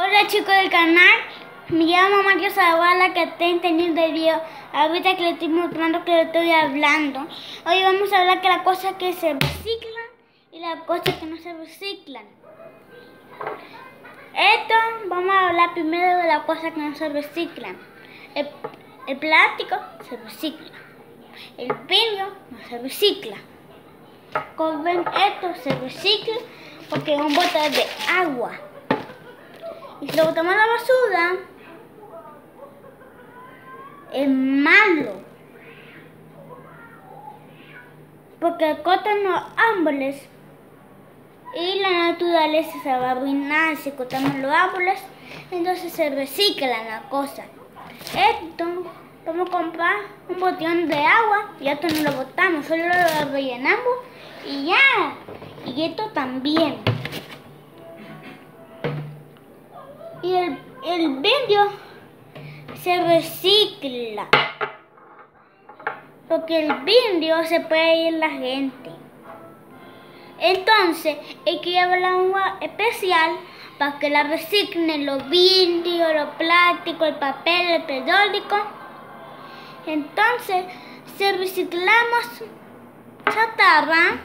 Hola chicos del canal, me llamo Mario Zavala, que está entendiendo el video. Ahorita que le estoy mostrando que le estoy hablando. Hoy vamos a hablar de las cosas que se reciclan y las cosas que no se reciclan. Vamos a hablar primero de las cosas que no se reciclan. El plástico se recicla. El vidrio no se recicla. Como ven, esto se recicla porque es un bote de agua. Y si lo botamos a la basura, es malo. Porque cortan los árboles y la naturaleza se va a arruinar si cortamos los árboles. Entonces se reciclan las cosas. Vamos a comprar un botellón de agua y esto no lo botamos, solo lo rellenamos y ya. Y esto también. Y el vidrio se recicla. Porque el vidrio se puede ir la gente. Entonces hay que llevar agua especial para que la reciclen los vidrios, los plásticos, el papel, el periódico. Entonces, si reciclamos chatarra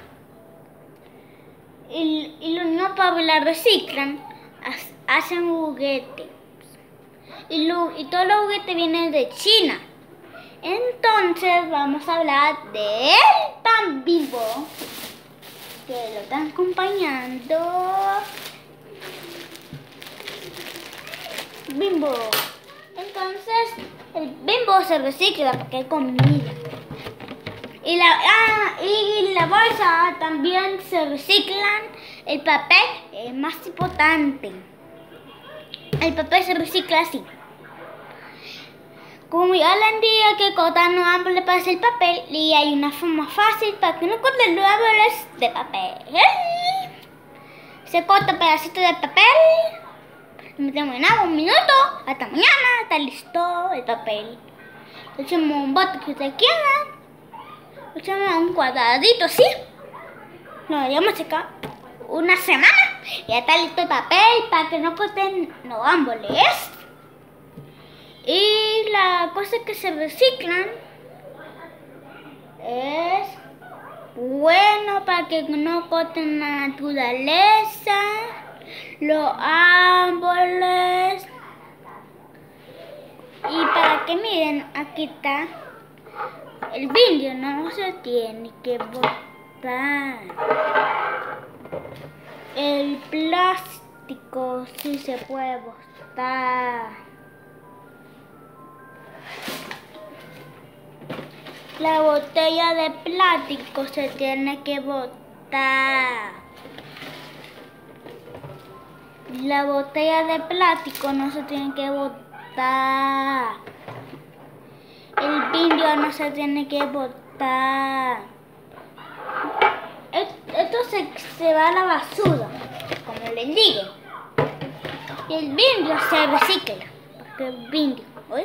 y los niños pobres la reciclan, hacen juguetes. Y todos los juguetes vienen de China. Entonces vamos a hablar del pan Bimbo, que lo están acompañando. Bimbo. Entonces el Bimbo se recicla porque hay comida. Y la bolsa también se reciclan. El papel es más importante. El papel se recicla así. Como ya le dije que cortan los árboles para hacer papel, y hay una forma fácil para que no corten los árboles de papel. Se corta pedacito de papel, lo metemos en agua 1 minuto, hasta mañana, está listo el papel. Le echamos un bote que ustedes quieran, le echamos un cuadradito así, lo dejamos secar 1 semana y ya está listo el papel para que no corten los árboles. Y las cosas que se reciclan es bueno para que no corten la naturaleza, los árboles. Y para que miren, aquí está el vidrio, no se tiene que botar. El plástico sí se puede botar. La botella de plástico se tiene que botar. La botella de plástico no se tiene que botar. El vidrio no se tiene que botar. Esto se va a la basura, como les digo. Y el vidrio se recicla, porque el vidrio, ¿oye?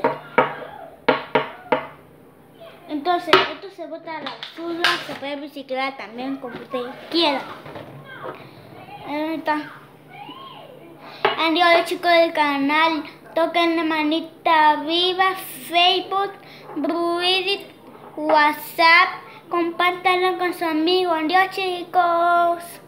Entonces, esto se bota a la basura, se puede reciclar también como ustedes quieran. Ahí está. Adiós chicos del canal, toquen la manita arriba, Facebook, Reddit, WhatsApp, compártanlo con sus amigos. Adiós chicos.